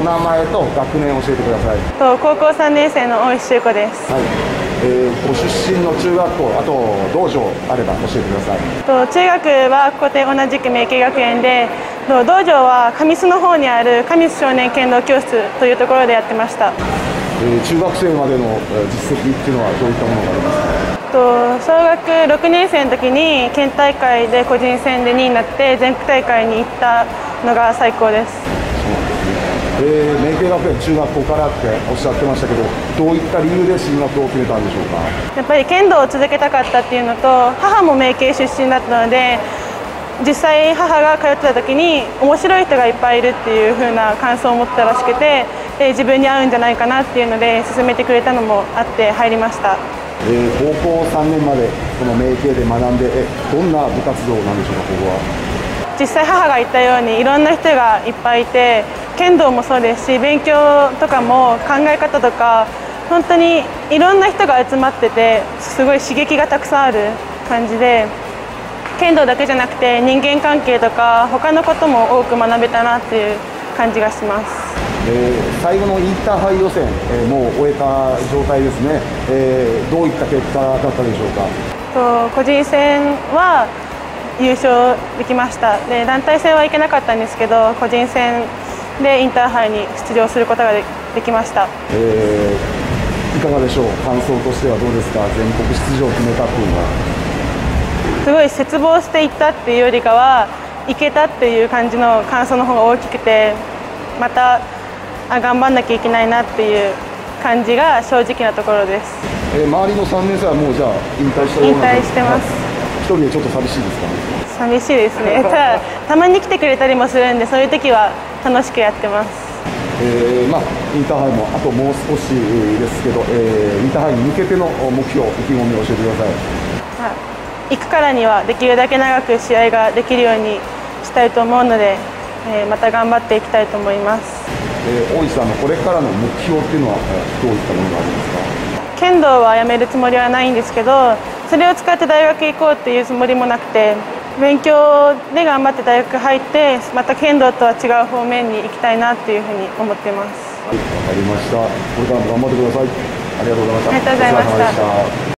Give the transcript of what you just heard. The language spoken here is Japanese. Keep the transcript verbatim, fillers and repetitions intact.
名前と学年を教えてください。 と高校さんねん生の大石修子です。 はい。えー、ご出身の中学校、あと道場あれば教えてください。 と中学はここで同じく明慶学園で、と道場は神栖の方にある神栖少年剣道教室というところでやってました。 えー、中学生までの実績っていうのはどういったものがありますか？ と小学ろくねん生の時に県大会で個人戦でにいになって全国大会に行ったのが最高です。 そうなんですね。えー、明慶学園中学校からっておっしゃってましたけど、どういった理由で進学を決めたんでしょうか？ やっぱり剣道を続けたかったっていうのと、母も明慶出身だったので、実際母が通ってた時に面白い人がいっぱいいるっていう風な感想を持ったらしくて、で自分に合うんじゃないかなっていうので勧めてくれたのもあって入りました。 えー、高校さんねんまでこの明慶で学んで、えどんな部活動なんでしょうか？ここは実際母が言ったようにいろんな人がいっぱいいて、剣道もそうですし勉強とかも考え方とか本当にいろんな人が集まってて、すごい刺激がたくさんある感じで、剣道だけじゃなくて人間関係とか他のことも多く学べたなっていう感じがします。 えー、最後のインターハイ予選、えー、もう終えた状態ですね。えー、どういった結果だったでしょうか？ と個人戦は優勝できました。で団体戦はいけなかったんですけど、個人戦でインターハイに出場することが で, できました。 えー、いかがでしょう？感想としてはどうですか？全国出場を決めたっていうのは。 すごい切望していったっていうよりかはいけたっていう感じの感想の方が大きくて、またあ頑張んなきゃいけないなっていう感じが正直なところです。 えー、周りのさんねん生はもうじゃあ引退したような？ 引退してます。 一人でちょっと寂しいですか？ 寂しいですね。ただたまに来てくれたりもするんで、そういう時は楽しくやってます。 えー、まあインターハイもあともう少しですけど、えー、インターハイに向けての目標、意気込みを教えてください。 行くからにはできるだけ長く試合ができるようにしたいと思うので、えー、また頑張っていきたいと思います。 えー、大石さんのこれからの目標っていうのはどういったものがありますか？ 剣道はやめるつもりはないんですけど、それを使って大学行こうっていうつもりもなくて、勉強で頑張って大学入ってまた剣道とは違う方面に行きたいなっていうふうに思ってます。 はい、わかりました。これからも頑張ってください。ありがとうございました。 ありがとうございました。